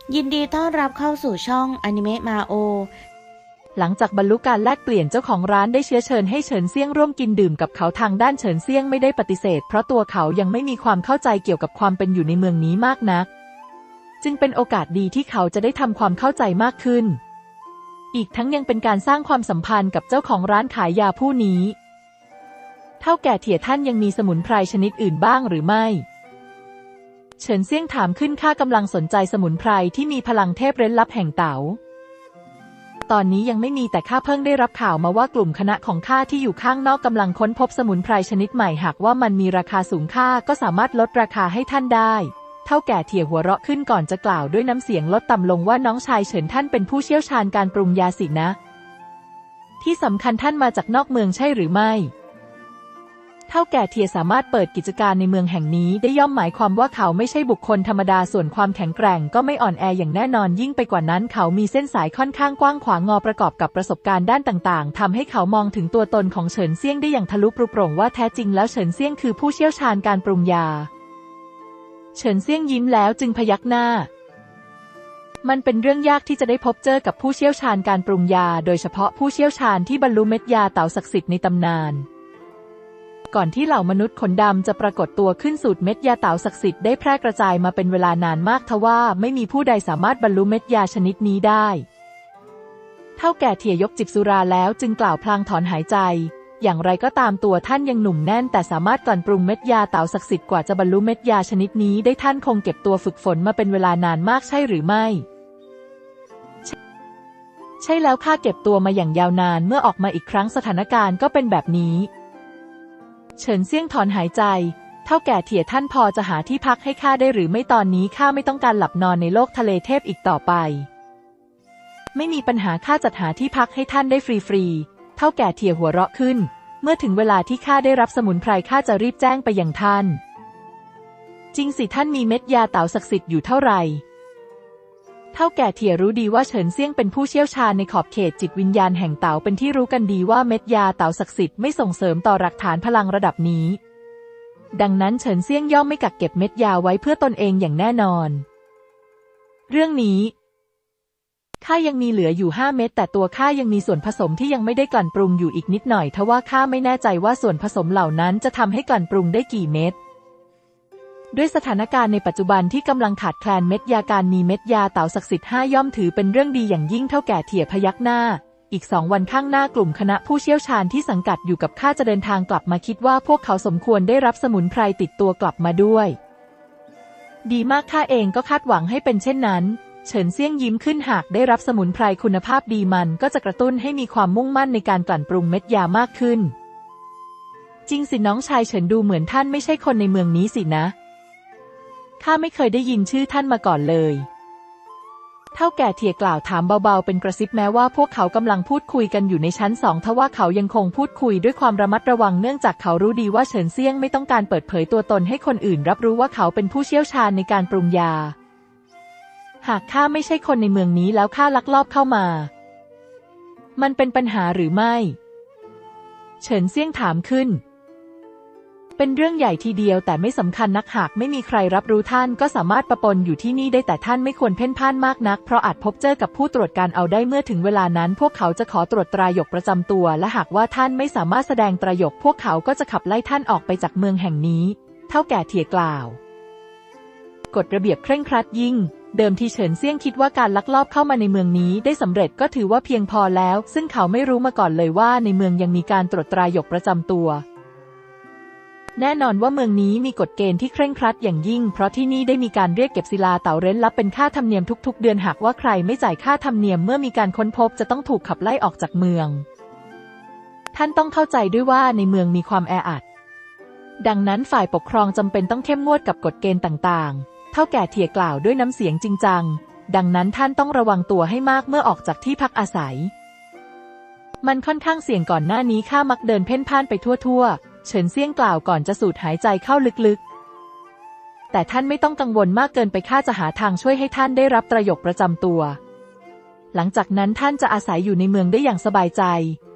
ยินดีต้อนรับเข้าสู่ช่องอนิเมะมาโอหลังจากบรรลุการแลกเปลี่ยนเจ้าของร้านได้เชื้อเชิญให้เฉินเซี่ยงร่วมกินดื่มกับเขาทางด้านเฉินเซี่ยงไม่ได้ปฏิเสธเพราะตัวเขายังไม่มีความเข้าใจเกี่ยวกับความเป็นอยู่ในเมืองนี้มากนักจึงเป็นโอกาสดีที่เขาจะได้ทำความเข้าใจมากขึ้นอีกทั้งยังเป็นการสร้างความสัมพันธ์กับเจ้าของร้านขายยาผู้นี้เท่าแก่เถี่ยท่านยังมีสมุนไพรชนิดอื่นบ้างหรือไม่เฉินเซี่ยงถามขึ้นข้ากำลังสนใจสมุนไพรที่มีพลังเทพเร้นลับแห่งเต๋าตอนนี้ยังไม่มีแต่ข้าเพิ่งได้รับข่าวมาว่ากลุ่มคณะของข้าที่อยู่ข้างนอกกำลังค้นพบสมุนไพรชนิดใหม่หากว่ามันมีราคาสูงข้าก็สามารถลดราคาให้ท่านได้เท่าแก่เถี่ยหัวเราะขึ้นก่อนจะกล่าวด้วยน้ำเสียงลดต่ำลงว่าน้องชายเฉินท่านเป็นผู้เชี่ยวชาญการปรุงยาสินะที่สำคัญท่านมาจากนอกเมืองใช่หรือไม่เท่าแก่เทียสามารถเปิดกิจการในเมืองแห่งนี้ได้ย่อมหมายความว่าเขาไม่ใช่บุคคลธรรมดาส่วนความแข็งแกร่งก็ไม่อ่อนแออย่างแน่นอนยิ่งไปกว่านั้นเขามีเส้นสายค่อนข้างกว้างขวางประกอบกับประสบการณ์ด้านต่างๆทำให้เขามองถึงตัวตนของเฉินเซี่ยงได้อย่างทะลุปรุโปร่งว่าแท้จริงแล้วเฉินเซี่ยงคือผู้เชี่ยวชาญการปรุงยาเฉินเซี่ยงยิ้มแล้วจึงพยักหน้ามันเป็นเรื่องยากที่จะได้พบเจอกับผู้เชี่ยวชาญการปรุงยาโดยเฉพาะผู้เชี่ยวชาญที่บรรลุเม็ดยาเต๋าศักดิ์สิทธิ์ในตำนานก่อนที่เหล่ามนุษย์ขนดำจะปรากฏตัวขึ้นสูตรเม็ดยาเต๋าศักดิ์สิทธิ์ได้แพร่กระจายมาเป็นเวลานานมากทว่าไม่มีผู้ใดสามารถบรรลุเม็ดยาชนิดนี้ได้เท่าแก่เถี่ยยกจิบสุราแล้วจึงกล่าวพลางถอนหายใจอย่างไรก็ตามตัวท่านยังหนุ่มแน่นแต่สามารถกลั่นปรุงเม็ดยาเต๋าศักดิ์สิทธิ์กว่าจะบรรลุเม็ดยาชนิดนี้ได้ท่านคงเก็บตัวฝึกฝนมาเป็นเวลานานมากใช่หรือไม่ใช่แล้วข้าเก็บตัวมาอย่างยาวนานเมื่อออกมาอีกครั้งสถานการณ์ก็เป็นแบบนี้เฉินเซี่ยงถอนหายใจเท่าแก่เถี่ยท่านพอจะหาที่พักให้ข้าได้หรือไม่ตอนนี้ข้าไม่ต้องการหลับนอนในโลกทะเลเทพอีกต่อไปไม่มีปัญหาข้าจัดหาที่พักให้ท่านได้ฟรีๆเท่าแก่เถี่ยหัวเราะขึ้นเมื่อถึงเวลาที่ข้าได้รับสมุนไพรข้าจะรีบแจ้งไปยังท่านจริงสิท่านมีเม็ดยาเต๋าศักดิ์สิทธิ์อยู่เท่าไหร่เท่าแก่เถี่ยรู้ดีว่าเฉินเซี่ยงเป็นผู้เชี่ยวชาญในขอบเขตจิตวิญญาณแห่งเต๋าเป็นที่รู้กันดีว่าเม็ดยาเต๋าศักดิ์สิทธิ์ไม่ส่งเสริมต่อหลักฐานพลังระดับนี้ดังนั้นเฉินเซี่ยงย่อมไม่กักเก็บเม็ดยาไว้เพื่อตนเองอย่างแน่นอนเรื่องนี้ข้ายังมีเหลืออยู่5 เม็ดแต่ตัวข้ายังมีส่วนผสมที่ยังไม่ได้กลั่นปรุงอยู่อีกนิดหน่อยทว่าข้าไม่แน่ใจว่าส่วนผสมเหล่านั้นจะทำให้กลั่นปรุงได้กี่เม็ดด้วยสถานการณ์ในปัจจุบันที่กำลังขาดแคลนเม็ดยาการมีเม็ดยาเต๋าศักดิ์สิทธิ์5ย่อมถือเป็นเรื่องดีอย่างยิ่งเท่าแก่เถี่ยพยักหน้าอีก2 วันข้างหน้ากลุ่มคณะผู้เชี่ยวชาญที่สังกัดอยู่กับข้าจะเดินทางกลับมาคิดว่าพวกเขาสมควรได้รับสมุนไพรติดตัวกลับมาด้วยดีมากข้าเองก็คาดหวังให้เป็นเช่นนั้นเฉินเซี่ยงยิ้มขึ้นหากได้รับสมุนไพรคุณภาพดีมันก็จะกระตุ้นให้มีความมุ่งมั่นในการกลั่นปรุงเม็ดยามากขึ้นจริงสิน้องชายเฉินดูเหมือนท่านไม่ใช่คนในเมืองนี้สินะข้าไม่เคยได้ยินชื่อท่านมาก่อนเลยเท่าแก่เถี่ยกล่าวถามเบาๆเป็นกระซิบแม้ว่าพวกเขากำลังพูดคุยกันอยู่ในชั้น2ทว่าเขายังคงพูดคุยด้วยความระมัดระวังเนื่องจากเขารู้ดีว่าเฉินเซี่ยงไม่ต้องการเปิดเผยตัวตนให้คนอื่นรับรู้ว่าเขาเป็นผู้เชี่ยวชาญในการปรุงยาหากข้าไม่ใช่คนในเมืองนี้แล้วข้าลักลอบเข้ามามันเป็นปัญหาหรือไม่เฉินเซี่ยงถามขึ้นเป็นเรื่องใหญ่ทีเดียวแต่ไม่สำคัญนักหากไม่มีใครรับรู้ท่านก็สามารถปะปนอยู่ที่นี่ได้แต่ท่านไม่ควรเพ่นพ่านมากนักเพราะอาจพบเจอกับผู้ตรวจการเอาได้เมื่อถึงเวลานั้นพวกเขาจะขอตรวจตราหยกประจำตัวและหากว่าท่านไม่สามารถแสดงตราหยกพวกเขาก็จะขับไล่ท่านออกไปจากเมืองแห่งนี้เท่าแก่เถี่ยกล่าวกฎระเบียบเคร่งครัดยิ่งเดิมทีเฉินเซี่ยงคิดว่าการลักลอบเข้ามาในเมืองนี้ได้สำเร็จก็ถือว่าเพียงพอแล้วซึ่งเขาไม่รู้มาก่อนเลยว่าในเมืองยังมีการตรวจตราหยกประจำตัวแน่นอนว่าเมืองนี้มีกฎเกณฑ์ที่เคร่งครัดอย่างยิ่งเพราะที่นี่ได้มีการเรียกเก็บศิลาเต๋าเร้นลับเป็นค่าธรรมเนียมทุกๆเดือนหากว่าใครไม่จ่ายค่าธรรมเนียมเมื่อมีการค้นพบจะต้องถูกขับไล่ออกจากเมืองท่านต้องเข้าใจด้วยว่าในเมืองมีความแออัดดังนั้นฝ่ายปกครองจำเป็นต้องเข้มงวดกับกฎเกณฑ์ต่างๆเท่าแก่เถี่ยกล่าวด้วยน้ำเสียงจริงจังดังนั้นท่านต้องระวังตัวให้มากเมื่อออกจากที่พักอาศัยมันค่อนข้างเสี่ยงก่อนหน้านี้ข้ามักเดินเพ่นพ่านไปทั่วเฉินเซี่ยงกล่าวก่อนจะสูดหายใจเข้าลึกๆแต่ท่านไม่ต้องกังวลมากเกินไปข้าจะหาทางช่วยให้ท่านได้รับตราหยกประจำตัวหลังจากนั้นท่านจะอาศัยอยู่ในเมืองได้อย่างสบายใจ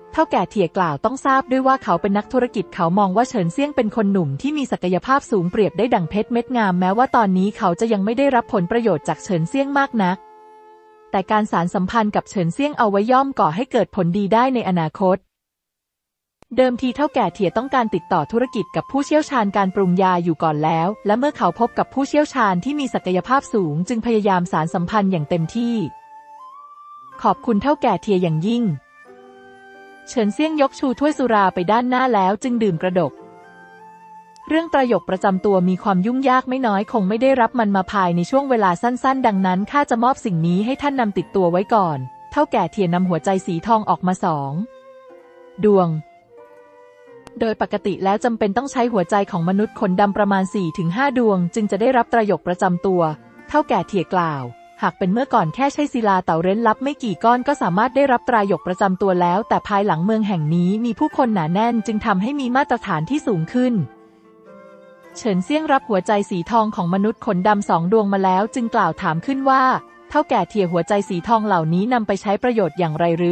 เท่าแก่เถี่ยกล่าวต้องทราบด้วยว่าเขาเป็นนักธุรกิจเขามองว่าเฉินเซี่ยงเป็นคนหนุ่มที่มีศักยภาพสูงเปรียบได้ดั่งเพชรเม็ดงามแม้ว่าตอนนี้เขาจะยังไม่ได้รับผลประโยชน์จากเฉินเซี่ยงมากนักแต่การสานสัมพันธ์กับเฉินเซี่ยงเอาไว้ย่อมก่อให้เกิดผลดีได้ในอนาคตเดิมทีเท่าแก่เถี่ยต้องการติดต่อธุรกิจกับผู้เชี่ยวชาญการปรุงยาอยู่ก่อนแล้วและเมื่อเขาพบกับผู้เชี่ยวชาญที่มีศักยภาพสูงจึงพยายามสานสัมพันธ์อย่างเต็มที่ขอบคุณเท่าแก่เถี่ยอย่างยิ่งเฉินเซี่ยงยกชูถ้วยสุราไปด้านหน้าแล้วจึงดื่มกระดกเรื่องประโยคประจำตัวมีความยุ่งยากไม่น้อยคงไม่ได้รับมันมาภายในช่วงเวลาสั้นๆดังนั้นข้าจะมอบสิ่งนี้ให้ท่านนำติดตัวไว้ก่อนเท่าแก่เถี่ยนำหัวใจสีทองออกมา2 ดวงโดยปกติแล้วจำเป็นต้องใช้หัวใจของมนุษย์ขนดำประมาณ 4-5 ดวงจึงจะได้รับตรายกประจำตัวเท่าแก่เถี่ยกล่าวหากเป็นเมื่อก่อนแค่ใช้ศิลาเต่าเร้นลับไม่กี่ก้อนก็สามารถได้รับตรายกประจำตัวแล้วแต่ภายหลังเมืองแห่งนี้มีผู้คนหนาแน่นจึงทำให้มีมาตรฐานที่สูงขึ้นเฉินเซี่ยงรับหัวใจสีทองของมนุษย์ขนดำ2 ดวงมาแล้วจึงกล่าวถามขึ้นว่าเท่าแก่เถี่ยหัวใจสีทองเหล่านี้นำไปใช้ประโยชน์อย่างไรหรือ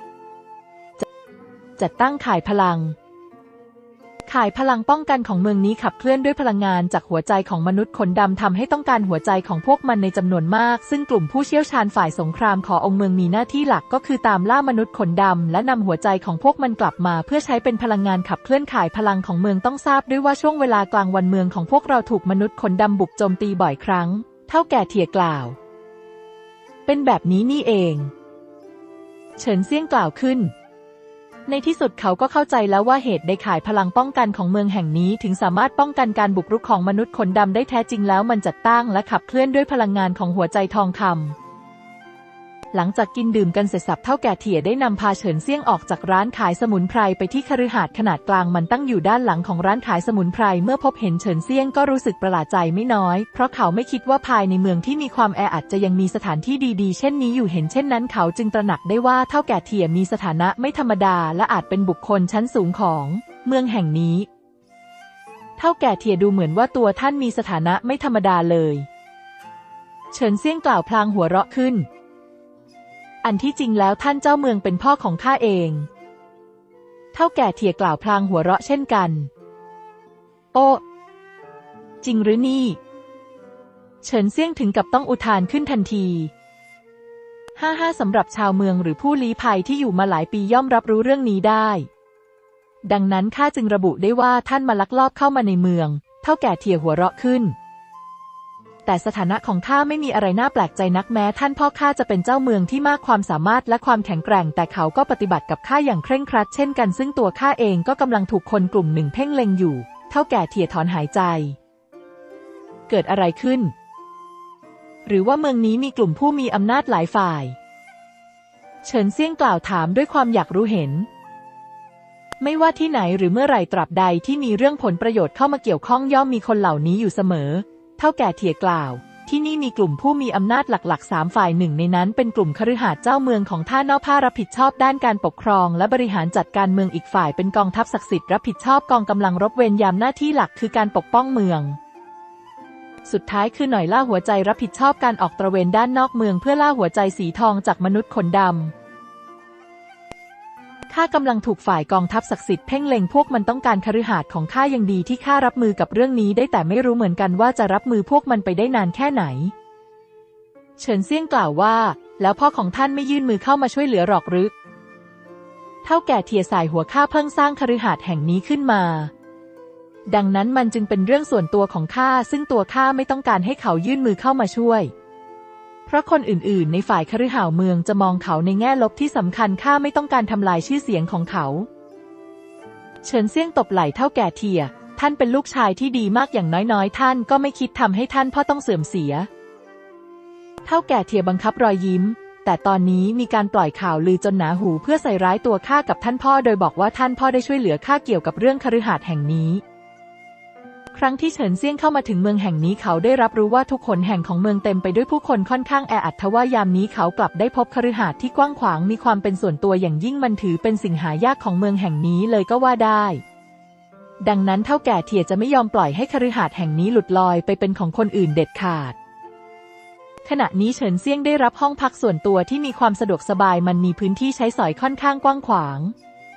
จัดตั้งข่ายพลังข่ายพลังป้องกันของเมืองนี้ขับเคลื่อนด้วยพลังงานจากหัวใจของมนุษย์ขนดำทำให้ต้องการหัวใจของพวกมันในจำนวนมากซึ่งกลุ่มผู้เชี่ยวชาญฝ่ายสงครามขององค์เมืองมีหน้าที่หลักก็คือตามล่ามนุษย์ขนดำและนำหัวใจของพวกมันกลับมาเพื่อใช้เป็นพลังงานขับเคลื่อนข่ายพลังของเมืองต้องทราบด้วยว่าช่วงเวลากลางวันเมืองของพวกเราถูกมนุษย์ขนดำบุกโจมตีบ่อยครั้งเท่าแก่เถี่ยกล่าวเป็นแบบนี้นี่เองเฉินเซี่ยงกล่าวขึ้นในที่สุดเขาก็เข้าใจแล้วว่าเหตุใดข่ายพลังป้องกันของเมืองแห่งนี้ถึงสามารถป้องกันการบุกรุกของมนุษย์ขนดำได้แท้จริงแล้วมันจัดตั้งและขับเคลื่อนด้วยพลังงานของหัวใจทองคำหลังจากกินดื่มกันเสร็จสับเท่าแก่เถี่ยได้นำพาเฉินเซี่ยงออกจากร้านขายสมุนไพรไปที่คฤหาสน์ขนาดกลางมันตั้งอยู่ด้านหลังของร้านขายสมุนไพรเมื่อพบเห็นเฉินเซี่ยงก็รู้สึกประหลาดใจไม่น้อยเพราะเขาไม่คิดว่าภายในเมืองที่มีความแออัดจะยังมีสถานที่ดีๆเช่นนี้อยู่เห็นเช่นนั้นเขาจึงตระหนักได้ว่าเท่าแก่เถี่ยมีสถานะไม่ธรรมดาและอาจเป็นบุคคลชั้นสูงของเมืองแห่งนี้เท่าแก่เถี่ยดูเหมือนว่าตัวท่านมีสถานะไม่ธรรมดาเลยเฉินเซี่ยงกล่าวพลางหัวเราะขึ้นอันที่จริงแล้วท่านเจ้าเมืองเป็นพ่อของข้าเองเท่าแก่เถี่ยกล่าวพลางหัวเราะเช่นกันโอ้จริงหรือนี่เฉินเซี่ยงถึงกับต้องอุทานขึ้นทันที55สำหรับชาวเมืองหรือผู้ลี้ภัยที่อยู่มาหลายปีย่อมรับรู้เรื่องนี้ได้ดังนั้นข้าจึงระบุได้ว่าท่านมาลักลอบเข้ามาในเมืองเท่าแก่เถี่ยหัวเราะขึ้นแต่สถานะของข้าไม่มีอะไรน่าแปลกใจนักแม้ท่านพ่อข้าจะเป็นเจ้าเมืองที่มากความสามารถและความแข็งแกร่งแต่เขาก็ปฏิบัติกับข้าอย่างเคร่งครัดเช่นกันซึ่งตัวข้าเองก็กำลังถูกคนกลุ่มหนึ่งเพ่งเล็งอยู่เท่าแก่เถี่ยถอนหายใจเกิดอะไรขึ้นหรือว่าเมืองนี้มีกลุ่มผู้มีอำนาจหลายฝ่ายเฉินเซี่ยงกล่าวถามด้วยความอยากรู้เห็นไม่ว่าที่ไหนหรือเมื่อไหร่ตราบใดที่มีเรื่องผลประโยชน์เข้ามาเกี่ยวข้องย่อมมีคนเหล่านี้อยู่เสมอเท่าแก่เถี่ยกล่าวที่นี่มีกลุ่มผู้มีอำนาจหลักๆ3ฝ่ายหนึ่งในนั้นเป็นกลุ่มคฤหาสน์เจ้าเมืองของท่านอกผ้ารับผิดชอบด้านการปกครองและบริหารจัดการเมืองอีกฝ่ายเป็นกองทัพศักดิ์สิทธิ์รับผิดชอบกองกำลังรบเวรยามหน้าที่หลักคือการปกป้องเมืองสุดท้ายคือหน่วยล่าหัวใจรับผิดชอบการออกตระเวนด้านนอกเมืองเพื่อล่าหัวใจสีทองจากมนุษย์ขนดำข้ากำลังถูกฝ่ายกองทัพศักดิ์สิทธิ์เพ่งเล็งพวกมันต้องการคฤหาสน์ของข้ายังดีที่ข้ารับมือกับเรื่องนี้ได้แต่ไม่รู้เหมือนกันว่าจะรับมือพวกมันไปได้นานแค่ไหนเฉินเซี่ยงกล่าวว่าแล้วพ่อของท่านไม่ยื่นมือเข้ามาช่วยเหลือหรอกหรือเท่าแก่เถี่ยสายหัวข้าเพิ่งสร้างคฤหาสน์แห่งนี้ขึ้นมาดังนั้นมันจึงเป็นเรื่องส่วนตัวของข้าซึ่งตัวข้าไม่ต้องการให้เขายื่นมือเข้ามาช่วยเพราะคนอื่นๆในฝ่ายคฤหาสน์เมืองจะมองเขาในแง่ลบที่สำคัญข้าไม่ต้องการทำลายชื่อเสียงของเขาเฉินเซี่ยงตบไหล่เท่าแก่เถี่ยท่านเป็นลูกชายที่ดีมากอย่างน้อยๆท่านก็ไม่คิดทำให้ท่านพ่อต้องเสื่อมเสียเท่าแก่เถี่ยบังคับรอยยิ้มแต่ตอนนี้มีการปล่อยข่าวลือจนหนาหูเพื่อใส่ร้ายตัวข้ากับท่านพ่อโดยบอกว่าท่านพ่อได้ช่วยเหลือข้าเกี่ยวกับเรื่องคฤหาสน์แห่งนี้ครั้งที่เฉินเซี่ยงเข้ามาถึงเมืองแห่งนี้เขาได้รับรู้ว่าทุกหนแห่งของเมืองเต็มไปด้วยผู้คนค่อนข้างแออัดทว่ายามนี้เขากลับได้พบคฤหาสน์ที่กว้างขวางมีความเป็นส่วนตัวอย่างยิ่งมันถือเป็นสิ่งหายากของเมืองแห่งนี้เลยก็ว่าได้ดังนั้นเท่าแก่เถี่ยจะไม่ยอมปล่อยให้คฤหาสน์แห่งนี้หลุดลอยไปเป็นของคนอื่นเด็ดขาดขณะนี้เฉินเซี่ยงได้รับห้องพักส่วนตัวที่มีความสะดวกสบายมันมีพื้นที่ใช้สอยค่อนข้างกว้างขวาง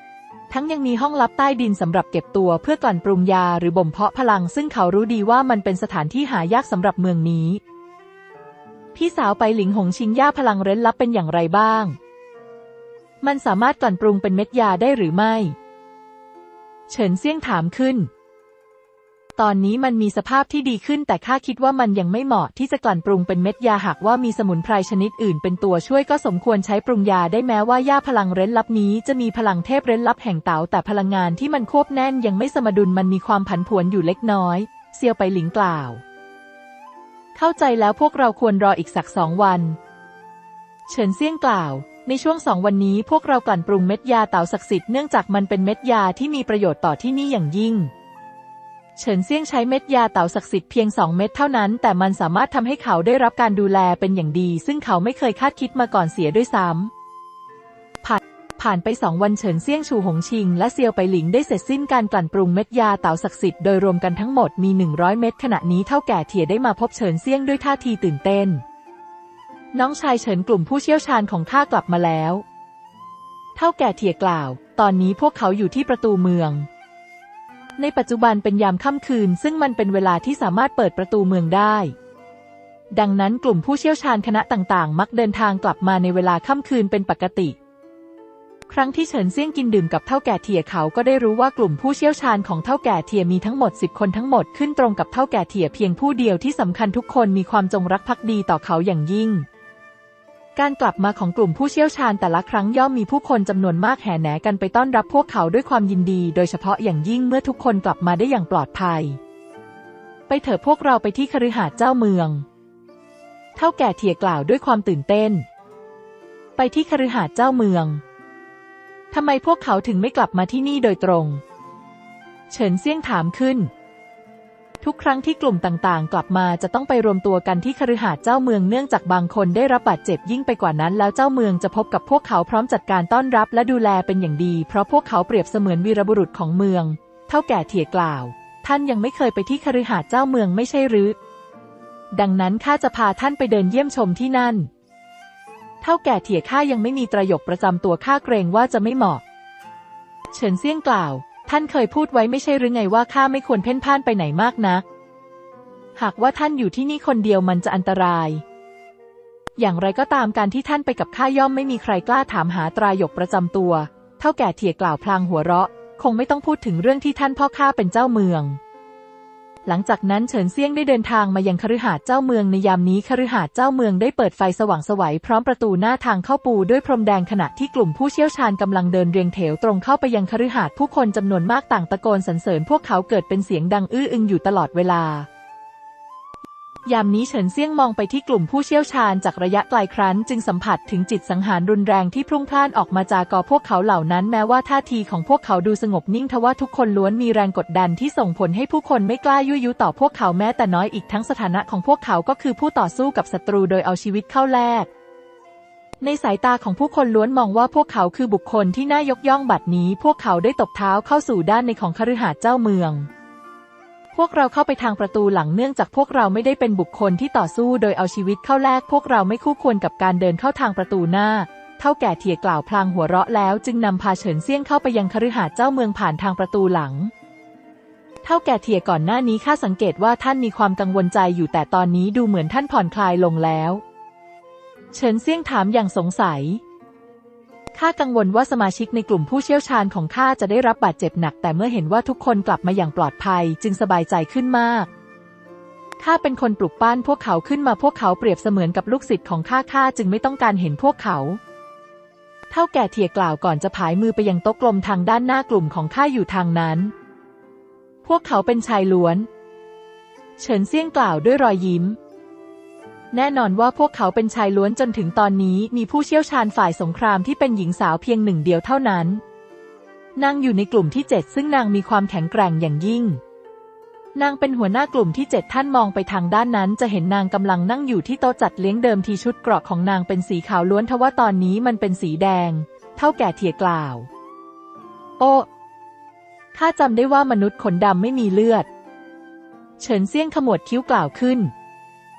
ทั้งยังมีห้องลับใต้ดินสำหรับเก็บตัวเพื่อกลั่นปรุงยาหรือบ่มเพาะพลังซึ่งเขารู้ดีว่ามันเป็นสถานที่หายากสำหรับเมืองนี้พี่สาวไปหลิงหงชิงย่าพลังเร้นลับเป็นอย่างไรบ้างมันสามารถกลั่นปรุงเป็นเม็ดยาได้หรือไม่เฉินเซี่ยงถามขึ้นตอนนี้มันมีสภาพที่ดีขึ้นแต่ข้าคิดว่ามันยังไม่เหมาะที่จะกลั่นปรุงเป็นเม็ดยาหากว่ามีสมุนไพรชนิดอื่นเป็นตัวช่วยก็สมควรใช้ปรุงยาได้แม้ว่าย่าพลังเร้นลับนี้จะมีพลังเทพเร้นลับแห่งเต๋าแต่พลังงานที่มันควบแน่นยังไม่สมดุลมันมีความผันผวนอยู่เล็กน้อยเซียวไปหลิงกล่าวเข้าใจแล้วพวกเราควรรออีกสัก2 วันเฉินเซี่ยงกล่าวในช่วง2 วันนี้พวกเรากลั่นปรุงเม็ดยาเต๋าศักดิ์สิทธิ์เนื่องจากมันเป็นเม็ดยาที่มีประโยชน์ต่อที่นี่อย่างยิ่งเฉินเซี่ยงใช้เม็ดยาเต๋าศักดิ์สิทธิ์เพียง2 เม็ดเท่านั้นแต่มันสามารถทำให้เขาได้รับการดูแลเป็นอย่างดีซึ่งเขาไม่เคยคาดคิดมาก่อนเสียด้วยซ้ำผ่านไป2 วันเฉินเซี่ยงชูหงชิงและเซียวไปหลิงได้เสร็จสิ้นการกลั่นปรุงเม็ดยาเต๋าศักดิ์สิทธิ์โดยรวมกันทั้งหมดมี100 เม็ดขณะนี้เฒ่าแก่เถี่ยได้มาพบเฉินเซี่ยงด้วยท่าทีตื่นเต้นน้องชายเฉินกลุ่มผู้เชี่ยวชาญของข้ากลับมาแล้วเฒ่าแก่เถี่ยกล่าวตอนนี้พวกเขาอยู่ที่ประตูเมืองในปัจจุบันเป็นยามค่ำคืนซึ่งมันเป็นเวลาที่สามารถเปิดประตูเมืองได้ดังนั้นกลุ่มผู้เชี่ยวชาญคณะต่างๆมักเดินทางกลับมาในเวลาค่ำคืนเป็นปกติครั้งที่เฉินเซี่ยงกินดื่มกับเฒ่าแก่เถี่ยเขาก็ได้รู้ว่ากลุ่มผู้เชี่ยวชาญของเฒ่าแก่เถี่ยมีทั้งหมด10 คนทั้งหมดขึ้นตรงกับเฒ่าแก่เถี่ยเพียงผู้เดียวที่สำคัญทุกคนมีความจงรักภักดีต่อเขาอย่างยิ่งการกลับมาของกลุ่มผู้เชี่ยวชาญแต่ละครั้งย่อมมีผู้คนจำนวนมากแห่แหนกันไปต้อนรับพวกเขาด้วยความยินดีโดยเฉพาะอย่างยิ่งเมื่อทุกคนกลับมาได้อย่างปลอดภัยไปเถอะพวกเราไปที่คฤหาสน์เจ้าเมืองเฒ่าแก่เถี่ยกล่าวด้วยความตื่นเต้นไปที่คฤหาสน์เจ้าเมืองทำไมพวกเขาถึงไม่กลับมาที่นี่โดยตรงเฉินเซี่ยงถามขึ้นทุกครั้งที่กลุ่มต่างๆกลับมาจะต้องไปรวมตัวกันที่คฤหาสน์เจ้าเมืองเนื่องจากบางคนได้รับบาดเจ็บยิ่งไปกว่านั้นแล้วเจ้าเมืองจะพบกับพวกเขาพร้อมจัดการต้อนรับและดูแลเป็นอย่างดีเพราะพวกเขาเปรียบเสมือนวีรบุรุษของเมืองเฒ่าแก่เถี่ยกล่าวท่านยังไม่เคยไปที่คฤหาสน์เจ้าเมืองไม่ใช่หรือดังนั้นข้าจะพาท่านไปเดินเยี่ยมชมที่นั่นเฒ่าแก่เถี่ยข้ายังไม่มีตรายกประจำตัวข้าเกรงว่าจะไม่เหมาะเฉินเซี่ยงกล่าวท่านเคยพูดไว้ไม่ใช่หรือไงว่าข้าไม่ควรเพ่นพ่านไปไหนมากนักหากว่าท่านอยู่ที่นี่คนเดียวมันจะอันตรายอย่างไรก็ตามการที่ท่านไปกับข้าย่อมไม่มีใครกล้าถามหาตรายกประจำตัวเฒ่าแก่เถี่ยกล่าวพลางหัวเราะคงไม่ต้องพูดถึงเรื่องที่ท่านพ่อข้าเป็นเจ้าเมืองหลังจากนั้นเฉินเซี่ยงได้เดินทางมายังคฤหาสน์เจ้าเมืองในยามนี้คฤหาสน์เจ้าเมืองได้เปิดไฟสว่างไสวพร้อมประตูหน้าทางเข้าปูด้วยพรมแดงขณะที่กลุ่มผู้เชี่ยวชาญกำลังเดินเรียงแถวตรงเข้าไปยังคฤหาสน์ผู้คนจำนวนมากต่างตะโกนสรรเสริญพวกเขาเกิดเป็นเสียงดังอื้ออึงอยู่ตลอดเวลายามนี้เฉินเซี่ยงมองไปที่กลุ่มผู้เชี่ยวชาญจากระยะไกลครั้นจึงสัมผัสถึงจิตสังหารรุนแรงที่พรุ่งพล่านออกมาจากพวกเขาเหล่านั้นแม้ว่าท่าทีของพวกเขาดูสงบนิ่งทว่าทุกคนล้วนมีแรงกดดันที่ส่งผลให้ผู้คนไม่กล้ายั่วยุต่อพวกเขาแม้แต่น้อยอีกทั้งสถานะของพวกเขาก็คือผู้ต่อสู้กับศัตรูโดยเอาชีวิตเข้าแลกในสายตาของผู้คนล้วนมองว่าพวกเขาคือบุคคลที่น่ายกย่องบัดนี้พวกเขาได้ตบเท้าเข้าสู่ด้านในของคฤหาสน์เจ้าเมืองพวกเราเข้าไปทางประตูหลังเนื่องจากพวกเราไม่ได้เป็นบุคคลที่ต่อสู้โดยเอาชีวิตเข้าแลกพวกเราไม่คู่ควรกับการเดินเข้าทางประตูหน้าเฒ่าแก่เถี่ยกล่าวพลางหัวเราะแล้วจึงนำพาเฉินเซี่ยงเข้าไปยังคฤหาสน์เจ้าเมืองผ่านทางประตูหลังเฒ่าแก่เถี่ยก่อนหน้านี้ข้าสังเกตว่าท่านมีความกังวลใจอยู่แต่ตอนนี้ดูเหมือนท่านผ่อนคลายลงแล้วเฉินเซี่ยงถามอย่างสงสัยข้ากังวลว่าสมาชิกในกลุ่มผู้เชี่ยวชาญของข้าจะได้รับบาดเจ็บหนักแต่เมื่อเห็นว่าทุกคนกลับมาอย่างปลอดภัยจึงสบายใจขึ้นมากข้าเป็นคนปลุกปั้นพวกเขาขึ้นมาพวกเขาเปรียบเสมือนกับลูกศิษย์ของข้าจึงไม่ต้องการเห็นพวกเขาเฒ่าแก่เถี่ยกล่าวก่อนจะผายมือไปยังโต๊ะกลมทางด้านหน้ากลุ่มของข้าอยู่ทางนั้นพวกเขาเป็นชายล้วนเฉินเซี่ยงกล่าวด้วยรอยยิ้มแน่นอนว่าพวกเขาเป็นชายล้วนจนถึงตอนนี้มีผู้เชี่ยวชาญฝ่ายสงครามที่เป็นหญิงสาวเพียงหนึ่งเดียวเท่านั้นนางอยู่ในกลุ่มที่7ซึ่งนางมีความแข็งแกร่งอย่างยิ่งนางเป็นหัวหน้ากลุ่มที่7ท่านมองไปทางด้านนั้นจะเห็นนางกำลังนั่งอยู่ที่โต๊ะจัดเลี้ยงเดิมทีชุดเกราะของนางเป็นสีขาวล้วนทว่าตอนนี้มันเป็นสีแดงเฒ่าแก่เถี่ยกล่าวโอ้ข้าจำได้ว่ามนุษย์ขนดำไม่มีเลือดเฉินเซี่ยงขมวดคิ้วกล่าวขึ้น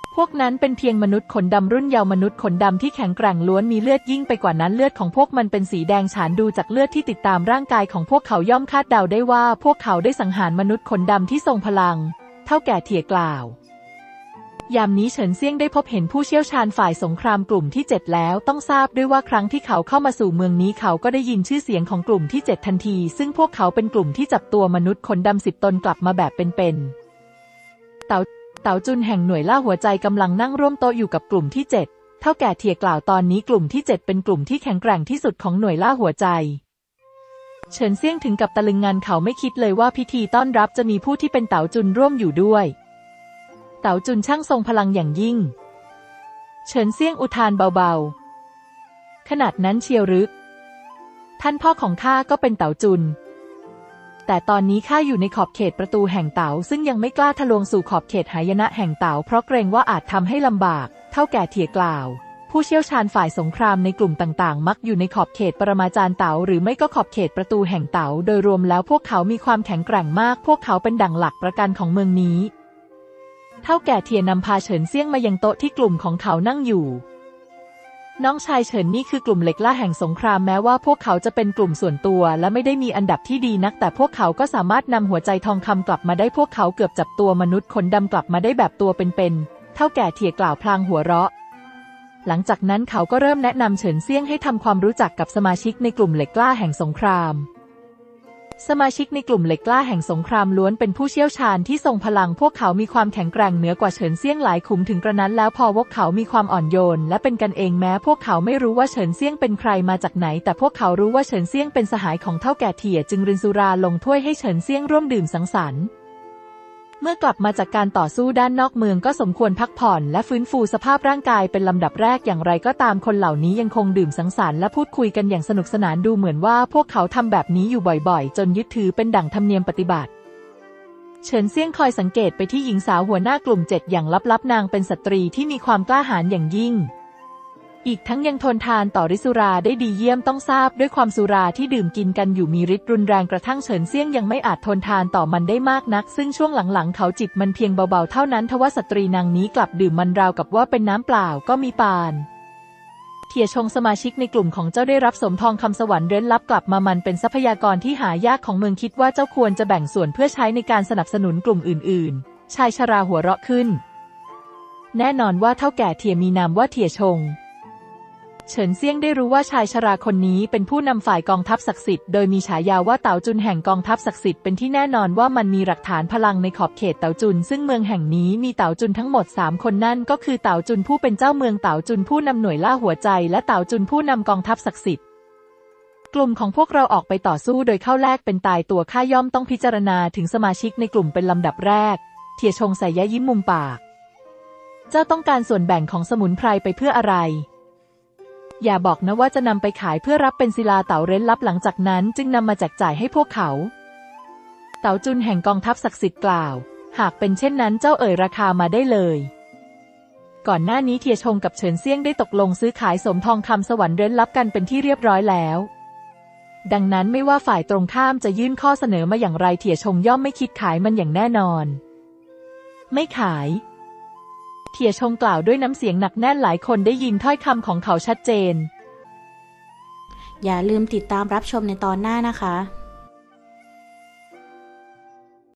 พวกนั้นเป็นเพียงมนุษย์ขนดำรุ่นเยาว์มนุษย์ขนดำที่แข็งแกร่งล้วนมีเลือดยิ่งไปกว่านั้นเลือดของพวกมันเป็นสีแดงฉานดูจากเลือดที่ติดตามร่างกายของพวกเขาย่อมคาดเดาได้ว่าพวกเขาได้สังหารมนุษย์ขนดำที่ทรงพลังเฒ่าแก่เถี่ยกล่าวยามนี้เฉินเซี่ยงได้พบเห็นผู้เชี่ยวชาญฝ่ายสงครามกลุ่มที่ 7แล้วต้องทราบด้วยว่าครั้งที่เขาเข้ามาสู่เมืองนี้เขาก็ได้ยินชื่อเสียงของกลุ่มที่ 7ทันทีซึ่งพวกเขาเป็นกลุ่มที่จับตัวมนุษย์ขนดำ10 ตนกลับมาแบบเป็นๆเต๋าจุนแห่งหน่วยล่าหัวใจกำลังนั่งร่วมโต๊ะอยู่กับกลุ่มที่ 7เฒ่าแก่เถี่ยกล่าวตอนนี้กลุ่มที่ 7เป็นกลุ่มที่แข็งแกร่งที่สุดของหน่วยล่าหัวใจเฉินเซี่ยงถึงกับตะลึงงันเขาไม่คิดเลยว่าพิธีต้อนรับจะมีผู้ที่เป็นเต๋าจุนร่วมอยู่ด้วยเต๋าจุนช่างทรงพลังอย่างยิ่งเฉินเซี่ยงอุทานเบาๆขนาดนั้นเชียวหรือท่านพ่อของข้าก็เป็นเต๋าจุนแต่ตอนนี้ข้าอยู่ในขอบเขตประตูแห่งเต๋าซึ่งยังไม่กล้าทะลวงสู่ขอบเขตหายนะแห่งเต๋าเพราะเกรงว่าอาจทำให้ลำบากเฒ่าแก่เถี่ยกล่าวผู้เชี่ยวชาญฝ่ายสงครามในกลุ่มต่างๆมักอยู่ในขอบเขตปรมาจารย์เต๋าหรือไม่ก็ขอบเขตประตูแห่งเต๋าโดยรวมแล้วพวกเขามีความแข็งแกร่งมากพวกเขาเป็นดั่งหลักประกันของเมืองนี้เฒ่าแก่เถี่ยนำพาเฉินเซี่ยงมายังโต๊ะที่กลุ่มของเขานั่งอยู่น้องชายเฉินนี่คือกลุ่มเหล็กล่าแห่งสงครามแม้ว่าพวกเขาจะเป็นกลุ่มส่วนตัวและไม่ได้มีอันดับที่ดีนักแต่พวกเขาก็สามารถนำหัวใจทองคำกลับมาได้พวกเขาเกือบจับตัวมนุษย์ขนดำกลับมาได้แบบตัวเป็นๆเฒ่าแก่เถี่ยกล่าวพลางหัวเราะหลังจากนั้นเขาก็เริ่มแนะนำเฉินเซี่ยงให้ทำความรู้จักกับสมาชิกในกลุ่มเหล็กกล้าแห่งสงครามสมาชิกในกลุ่มเหล็กกล้าแห่งสงครามล้วนเป็นผู้เชี่ยวชาญที่ทรงพลังพวกเขามีความแข็งแกร่งเหนือกว่าเฉินเซี่ยงหลายขุมถึงกระนั้นแล้วพอพวกเขามีความอ่อนโยนและเป็นกันเองแม้พวกเขาไม่รู้ว่าเฉินเซี่ยงเป็นใครมาจากไหนแต่พวกเขารู้ว่าเฉินเซี่ยงเป็นสหายของเฒ่าแก่เถี่ยจึงรินสุราลงถ้วยให้เฉินเซี่ยงร่วมดื่มสังสรรค์เมื่อกลับมาจากการต่อสู้ด้านนอกเมืองก็สมควรพักผ่อนและฟื้นฟูสภาพร่างกายเป็นลำดับแรกอย่างไรก็ตามคนเหล่านี้ยังคงดื่มสังสรรค์และพูดคุยกันอย่างสนุกสนานดูเหมือนว่าพวกเขาทำแบบนี้อยู่บ่อยๆจนยึดถือเป็นดั่งธรรมเนียมปฏิบัติเฉินเซี่ยงคอยสังเกตไปที่หญิงสาวหัวหน้ากลุ่ม 7อย่างลับๆนางเป็นสตรีที่มีความกล้าหาญอย่างยิ่งอีกทั้งยังทนทานต่อฤทธิ์สุราได้ดีเยี่ยมต้องทราบด้วยความสุราที่ดื่มกินกันอยู่มีฤทธิ์รุนแรงกระทั่งเฉินเซี่ยงยังไม่อาจทนทานต่อมันได้มากนักซึ่งช่วงหลังๆเขาจิบมันเพียงเบาๆเท่านั้นทว่าสตรีนางนี้กลับดื่มมันราวกับว่าเป็นน้ำเปล่าก็มีปานเถี่ยชงสมาชิกในกลุ่มของเจ้าได้รับสมทองคำสวรรค์เร้นลับกลับมามันเป็นทรัพยากรที่หายากของเมืองคิดว่าเจ้าควรจะแบ่งส่วนเพื่อใช้ในการสนับสนุนกลุ่มอื่นๆชายชราหัวเราะขึ้นแน่นอนว่าเฒ่าแก่เถี่ยมีนามว่าเถี่ยชงเฉินเซี่ยงได้รู้ว่าชายชราคนนี้เป็นผู้นำฝ่ายกองทัพศักดิ์สิทธิ์โดยมีฉายาว่าเต๋าจุนแห่งกองทัพศักดิ์สิทธิ์เป็นที่แน่นอนว่ามันมีหลักฐานพลังในขอบเขตเต๋าจุนซึ่งเมืองแห่งนี้มีเต๋าจุนทั้งหมด3คนนั่นก็คือเต๋าจุนผู้เป็นเจ้าเมืองเต๋าจุนผู้นำหน่วยล่าหัวใจและเต๋าจุนผู้นำกองทัพศักดิ์สิทธิ์กลุ่มของพวกเราออกไปต่อสู้โดยเข้าแลกเป็นตายตัวข้าย่อมต้องพิจารณาถึงสมาชิกในกลุ่มเป็นลำดับแรกเถี่ยชงใส่แย้ยิ้มมุมปากเจ้าต้องการส่วนแบ่งของสมุนไพรไปเพื่ออะไรอย่าบอกนะว่าจะนำไปขายเพื่อรับเป็นศิลาเต๋าเร้นลับหลังจากนั้นจึงนำมาแจกจ่ายให้พวกเขาเต๋าจุนแห่งกองทัพศักดิ์สิทธิ์กล่าวหากเป็นเช่นนั้นเจ้าเอ่ยราคามาได้เลยก่อนหน้านี้เถี่ยชงกับเฉินเซี่ยงได้ตกลงซื้อขายสมทองคำสวรรค์เร้นลับกันเป็นที่เรียบร้อยแล้วดังนั้นไม่ว่าฝ่ายตรงข้ามจะยื่นข้อเสนอมาอย่างไรเถี่ยชงย่อมไม่คิดขายมันอย่างแน่นอนไม่ขายเถี่ยชงกล่าวด้วยน้ำเสียงหนักแน่นหลายคนได้ยินถ้อยคำของเขาชัดเจนอย่าลืมติดตามรับชมในตอนหน้านะคะ